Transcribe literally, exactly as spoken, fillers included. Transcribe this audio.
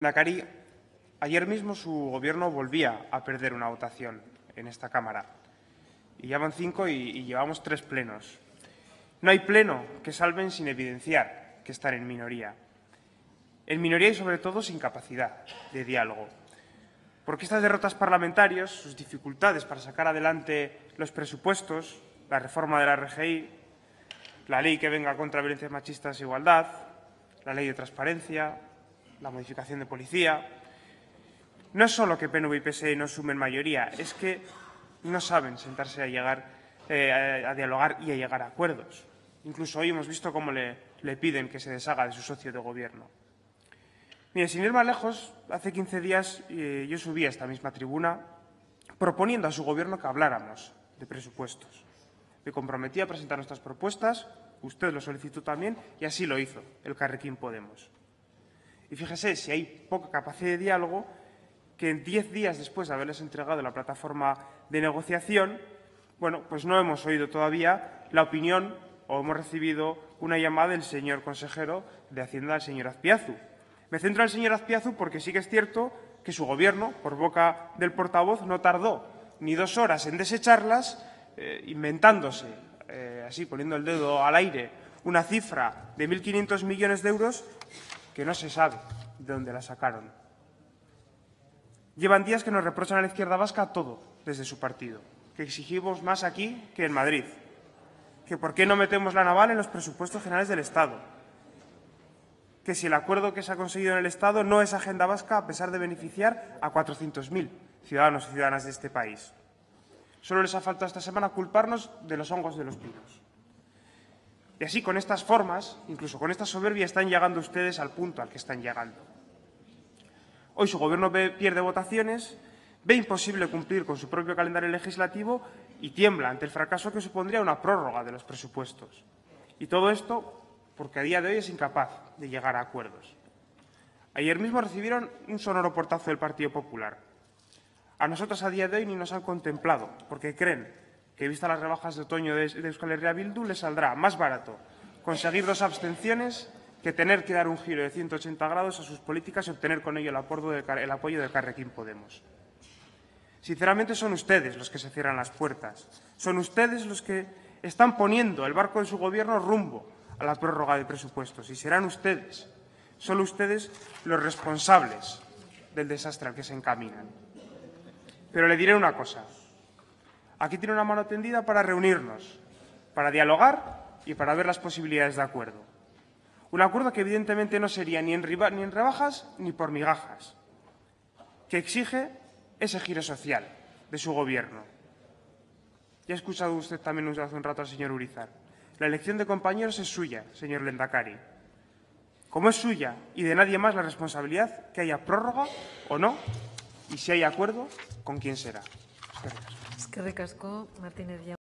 Lehendakari, ayer mismo su Gobierno volvía a perder una votación en esta Cámara. Y ya van cinco y, y llevamos tres plenos. No hay pleno que salven sin evidenciar que están en minoría. En minoría y, sobre todo, sin capacidad de diálogo. Porque estas derrotas parlamentarias, sus dificultades para sacar adelante los presupuestos, la reforma de la R G I, la ley que venga contra violencias machistas e igualdad, la ley de transparencia, la modificación de policía. No es solo que P N V y P S E no sumen mayoría, es que no saben sentarse a, llegar, eh, a, a dialogar y a llegar a acuerdos. Incluso hoy hemos visto cómo le, le piden que se deshaga de su socio de gobierno. Mire, sin ir más lejos, hace quince días eh, yo subí a esta misma tribuna proponiendo a su Gobierno que habláramos de presupuestos. Me comprometí a presentar nuestras propuestas, usted lo solicitó también y así lo hizo Elkarrekin Podemos. Y fíjese, si hay poca capacidad de diálogo, que en diez días después de haberles entregado la plataforma de negociación, bueno, pues no hemos oído todavía la opinión o hemos recibido una llamada del señor consejero de Hacienda, el señor Azpiazu. Me centro en el señor Azpiazu porque sí que es cierto que su Gobierno, por boca del portavoz, no tardó ni dos horas en desecharlas, eh, inventándose, eh, así poniendo el dedo al aire, una cifra de mil quinientos millones de euros que no se sabe de dónde la sacaron. Llevan días que nos reprochan a la izquierda vasca todo desde su partido, que exigimos más aquí que en Madrid, que por qué no metemos la naval en los presupuestos generales del Estado, que si el acuerdo que se ha conseguido en el Estado no es agenda vasca a pesar de beneficiar a cuatrocientos mil ciudadanos y ciudadanas de este país. Solo les ha faltado esta semana culparnos de los hongos de los pinos. Y así, con estas formas, incluso con esta soberbia, están llegando ustedes al punto al que están llegando. Hoy su Gobierno ve, pierde votaciones, ve imposible cumplir con su propio calendario legislativo y tiembla ante el fracaso que supondría una prórroga de los presupuestos. Y todo esto porque a día de hoy es incapaz de llegar a acuerdos. Ayer mismo recibieron un sonoro portazo del Partido Popular. A nosotros a día de hoy ni nos han contemplado, porque creen que, vistas las rebajas de otoño de Euskal Herria Bildu, les saldrá más barato conseguir dos abstenciones que tener que dar un giro de ciento ochenta grados a sus políticas y obtener con ello el apoyo de Elkarrekin Podemos. Sinceramente, son ustedes los que se cierran las puertas. Son ustedes los que están poniendo el barco de su Gobierno rumbo a la prórroga de presupuestos. Y serán ustedes, solo ustedes, los responsables del desastre al que se encaminan. Pero le diré una cosa. Aquí tiene una mano tendida para reunirnos, para dialogar y para ver las posibilidades de acuerdo. Un acuerdo que evidentemente no sería ni en, ni en rebajas ni por migajas, que exige ese giro social de su Gobierno. Ya ha escuchado usted también hace un rato al señor Urizar. La elección de compañeros es suya, señor Lehendakari. Como es suya y de nadie más la responsabilidad que haya prórroga o no, y si hay acuerdo, ¿con quién será? Eskerrik asko, Martínez Jauna.